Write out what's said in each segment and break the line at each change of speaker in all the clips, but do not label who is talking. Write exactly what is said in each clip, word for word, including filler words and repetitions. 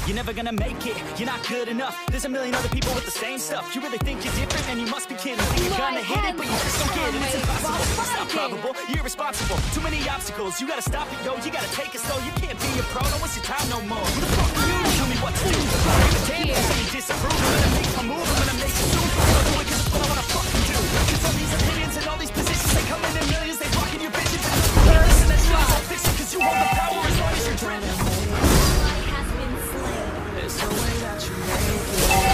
You're never gonna make it, you're not good enough. There's a million other people with the same stuff. You really think you're different, and you must be kidding. Think you're gonna hit it, but you just don't get it. It's impossible, it's not probable, you're irresponsible. Too many obstacles, you gotta stop it, yo. You gotta take it slow, you can't be a pro. Don't waste your time no more. Who the fuck are you to tell me what to do? I'm a damn if you disapprove. I'm gonna make my move, I'm gonna make it soon. I'm do it cause it's what I wanna fucking do. Cause all these opinions and all these positions, they come in in millions, they blocking your vision. Listen, that's not all fiction, cause you hold the power as long as you're dreaming. There's no way that you make it.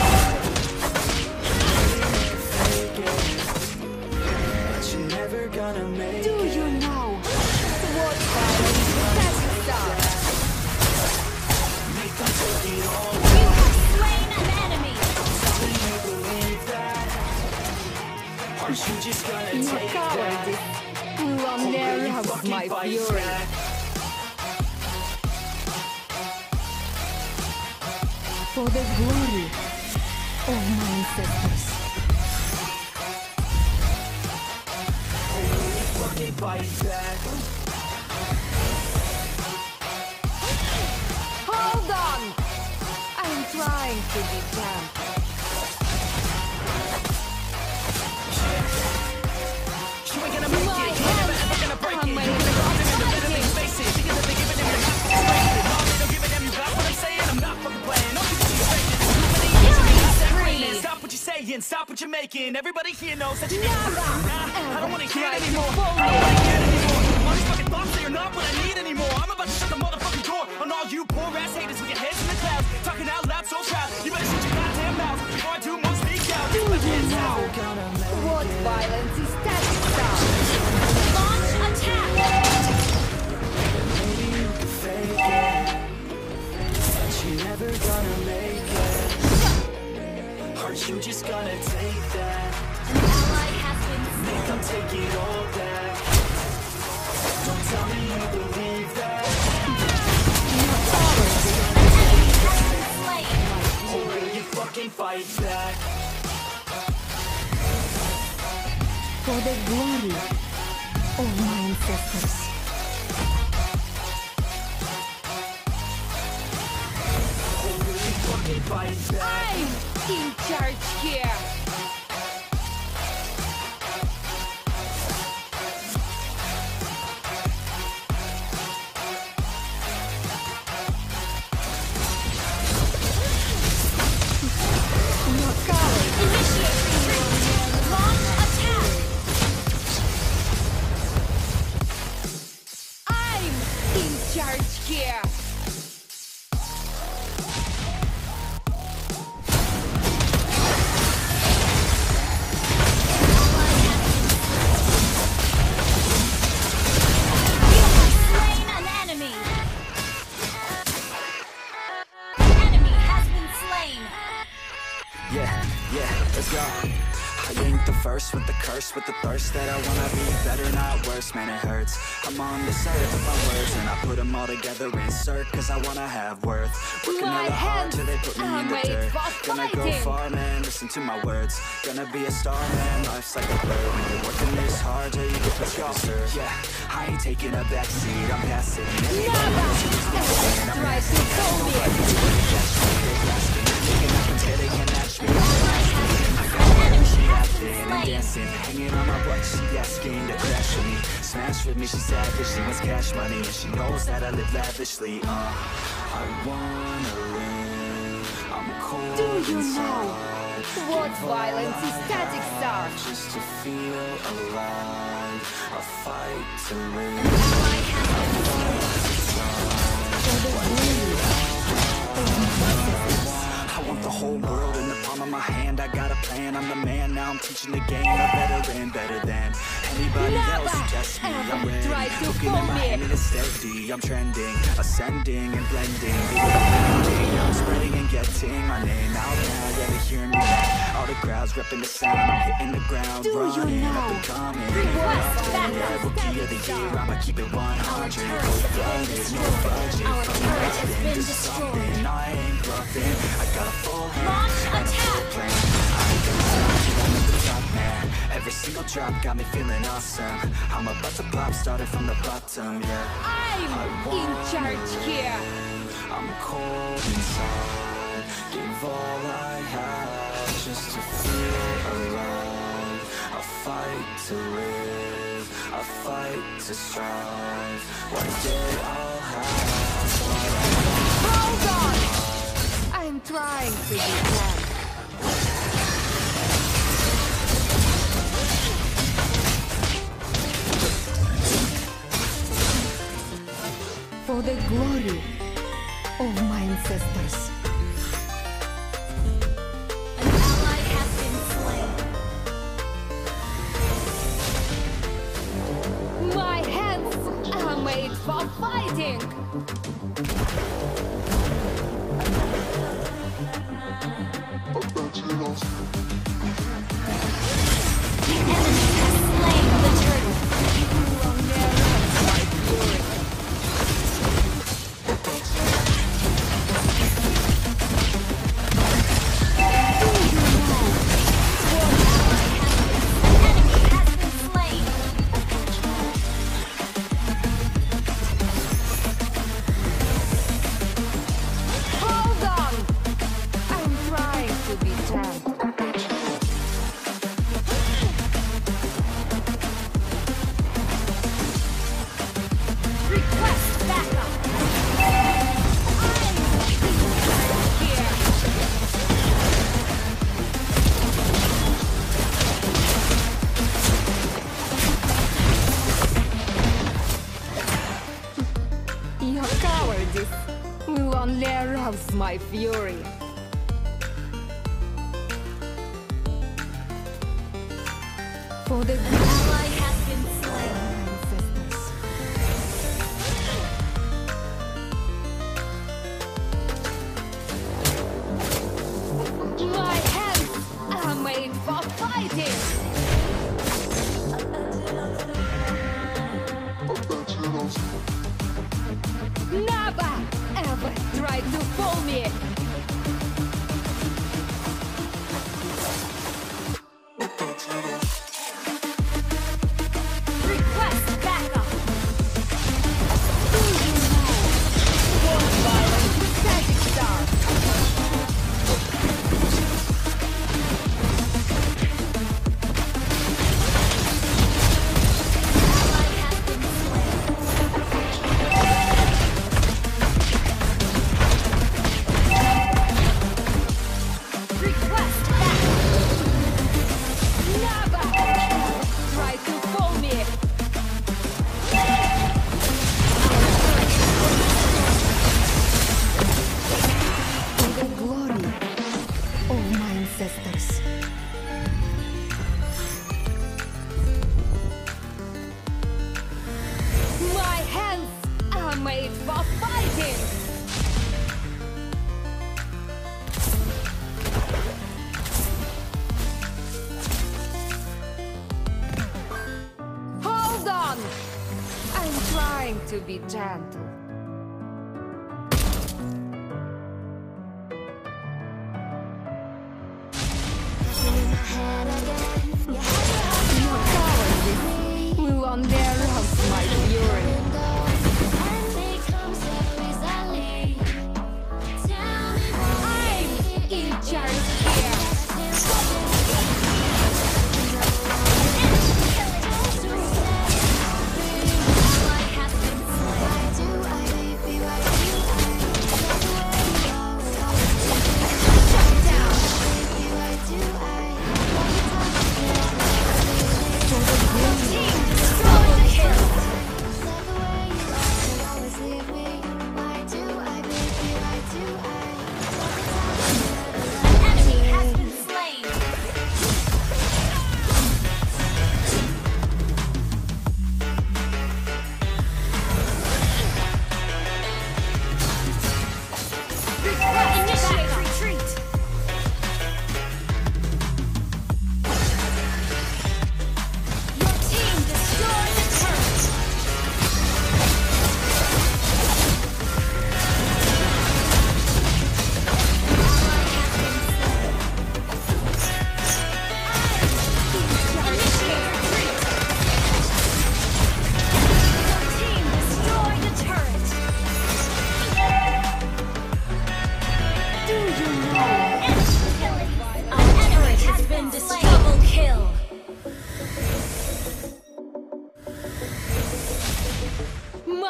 But you're never gonna make it.
Do you know what violence has started?
Make them take it all.
You have slain an enemy.
Do you believe that? Aren't you just gonna
You
take
cowardice.
that?
You will never have
Fucking
my
fight
fury.
back.
For the glory of my ancestors.
Fucking fight back.
Hold on! I'm trying to be calm.
You ain't gonna make it. You ain't never ever gonna break it. You're gonna go out there and better things face it. Because if they give it them, you're not fucking wasted. No, they don't give it them, you got what I'm saying? I'm not fucking playing. No, you can respect it. Too many years of me separating. Stop what you're saying, stop what you're making. Everybody here knows that you need to work. Nah, I don't wanna hear it anymore. I don't wanna hear it anymore. All these fucking thoughts, they are not what I need anymore. I'm about to shut the motherfucking door on all you poor ass haters with your heads in the clouds. Talking out loud so proud. You better shut your goddamn mouth before I do more speak out.
Do you know what violence is static start? Launch attack!
Maybe you can fake it, but you're never gonna make it. Aren't you just gonna take that?
An ally has been
Make them take it all back. Don't tell me you believe that.
slain.
Or will you fucking fight back?
For the glory of my ancestors.
Or will you fucking fight back?
I'm in charge here. Your coward. Initiate retreat. Launch attack. I'm in charge here. Slain an enemy. Enemy has been slain.
Yeah, yeah, let's go. I ain't the first with the curse, with the thirst that I wanna be better, not worse, man it hurts. I'm on this earth with my words and I put them all together, insert, cause I wanna have worth. Working
My
hella hard
hands
till they put me
are
in the
made
dirt.
for
Gonna go
fighting.
far, man, listen to my words. Gonna be a star, man, life's like a bird. When you're working this hard till you get what you deserve. Yeah, I ain't taking a backseat, I'm passing.
Never try to fool me.
And dancing, hanging on my butt, she asking to crash with me. Smash with me, she savage, she wants cash money, and she knows that I live lavishly. Uh, I wanna live, I'm cold.
Do you know
inside.
what
Give
violence is
all
static
I
start?
have just to feel alive. I fight to live.
For the glory of my ancestors.
I want the whole world in the palm of my hand. I got a plan, I'm the man. Now I'm teaching the game. A veteran, better than anybody else who tests me. I'm
Never
ready,
try to
looking
fool
at my
me.
hand and it's steady. I'm trending, ascending and blending. Blending, I'm spreading and getting my name out now. Yeah, they hear me now. All the crowds repping the sound. I'm hitting the ground,
Do you
running
know?
up and coming.
Request
Yeah,
backup.
rookie of the year. I'ma keep it one hundred. There's no budget
Our
for
turret has
nothing.
been
Just
destroyed.
something I ain't bluffing. I got a full hand.
Launch
and a full
attack.
plan. I ain't gonna stop till I'm at the top, man. Every single drop got me feeling awesome. I'm about to pop, started from the bottom, yeah.
I'm in charge here.
I I'm cold inside. Give all I have just to feel alive. I fight to live, I fight to strive. One day I'll have what I want.
Hold on! I'm trying to be calm. For the glory of my ancestors.
An ally has been slain.
My hands are made for fighting!
The enemy has slain the turtle.
Hold on! I'm trying to be calm.
Request backup. I'm here.
Your cowardice will only arouse my fury. For the good
Ally has been slain.
ancestors. My hands are made for fighting! Never ever try to fool me!
Request backup.
War violence, static star!
Ally has been slain. Request backup.
Never ever try to fool me! For the glory of my ancestors. My hands are made for fighting! Hold on! I'm trying to be gentle. Your cowardice will only arouse my fury. I'm in charge here.
Ally has been slain.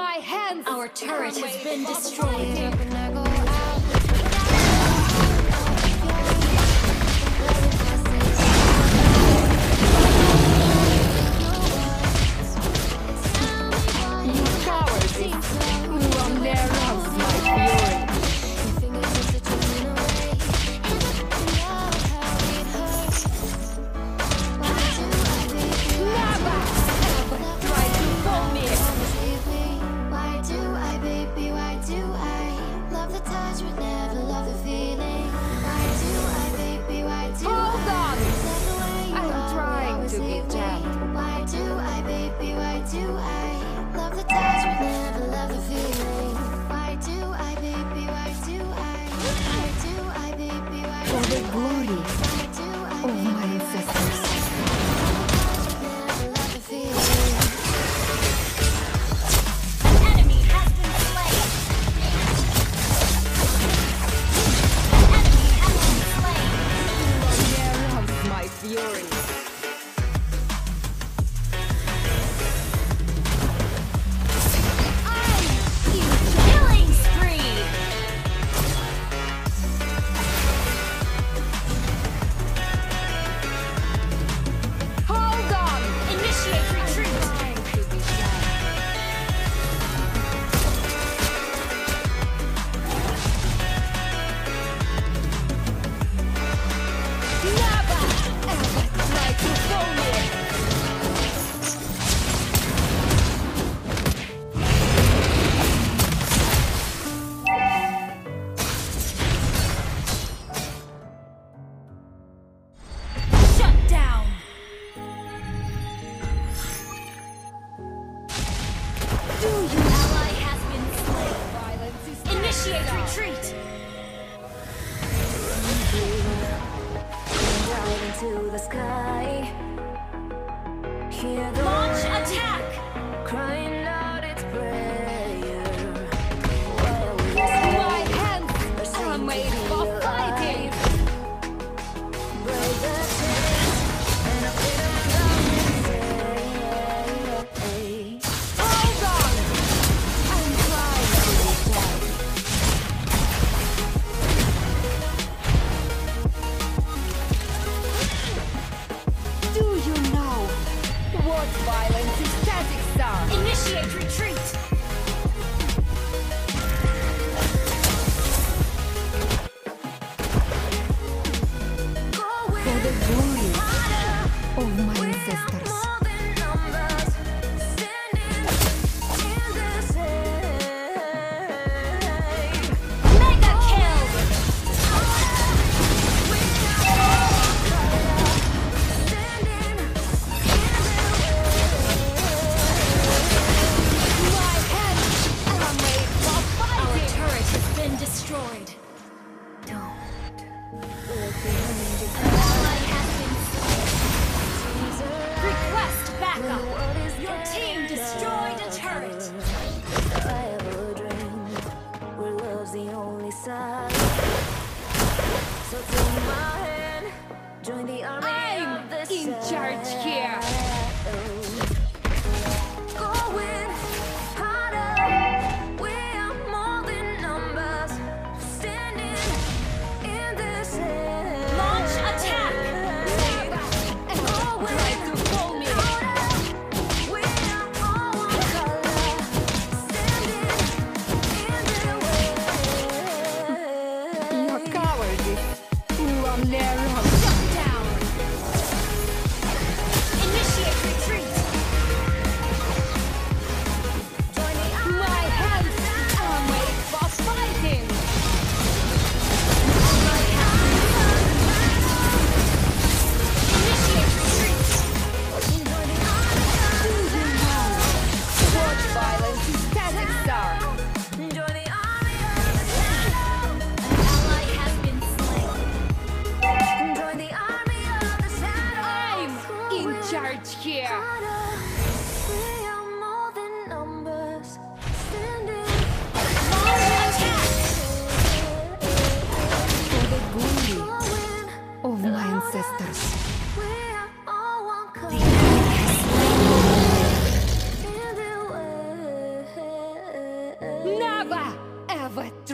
My hands!
Our turret has been destroyed.
To the sky, hear the
Launch
rain
attack!
crying out its prayer.
My hands are made for fighting!
Break the chains and I'll fit them down.
Hold on! I'm trying to die. Do you know what violence is statics are?
Initiate retreat!
For the glory of my ancestors.
Mega kill!
My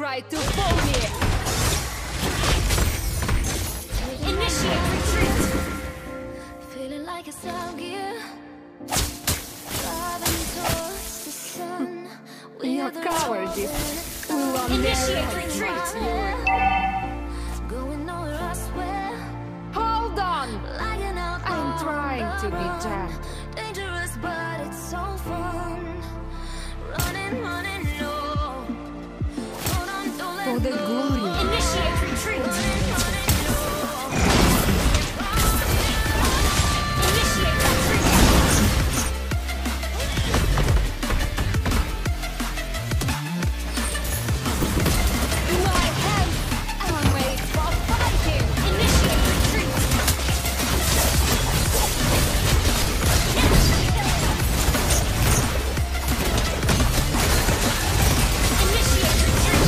try to fool me!
Initiate retreat!
Feeling like it's out gear. Driving towards the sun.
Your cowardice will on
Initiate retreat!
Going nowhere, I swear.
Hold on!
Like an outlaw
I'm trying to be
on the run.
gentle.
Dangerous, but it's so fun. Running, running, no. Hold on, don't let
For the
go.
glory.
Initiate retreat!
Running, running, no.
Initiate retreat!
My hands are made for fighting!
Initiate retreat! Initiate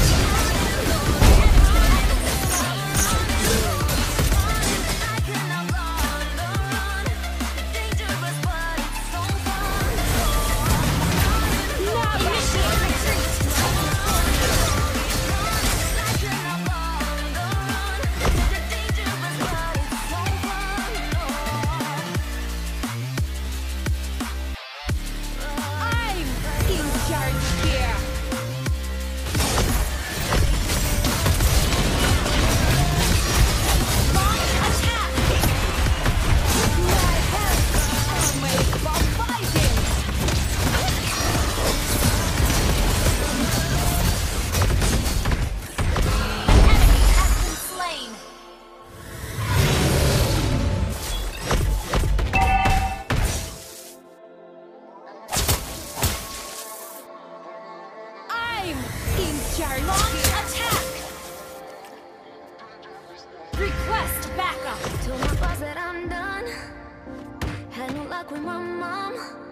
Like an outlaw on the run. Dangerous, but it's so fun.
Initiate retreat!
Like an outlaw on the run. Dangerous, but it's so fun.
I'm in charge here!
Launch attack!
My hands are made for fighting!
Enemy has been slain!
I'm in charge
Launch
here!
attack! Request backup!
Told my boss that I'm done. Had no luck with my mom.